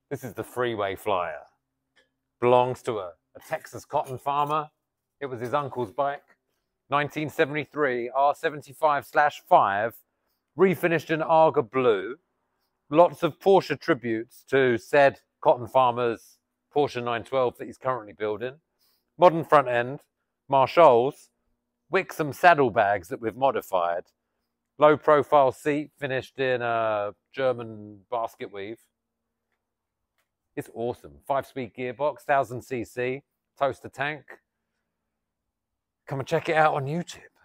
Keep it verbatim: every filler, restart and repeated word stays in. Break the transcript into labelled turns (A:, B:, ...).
A: This is the Freeway Flyer. Belongs to a, a Texas cotton farmer. It was his uncle's bike. nineteen seventy-three, R seventy-five slash five, refinished in Arga Blue. Lots of Porsche tributes to said cotton farmer's Porsche nine twelve that he's currently building. Modern front end, Marshalls, Wixom saddlebags that we've modified. Low profile seat finished in a German basket weave. It's awesome. Five-speed gearbox, one thousand c c, toaster tank. Come and check it out on YouTube.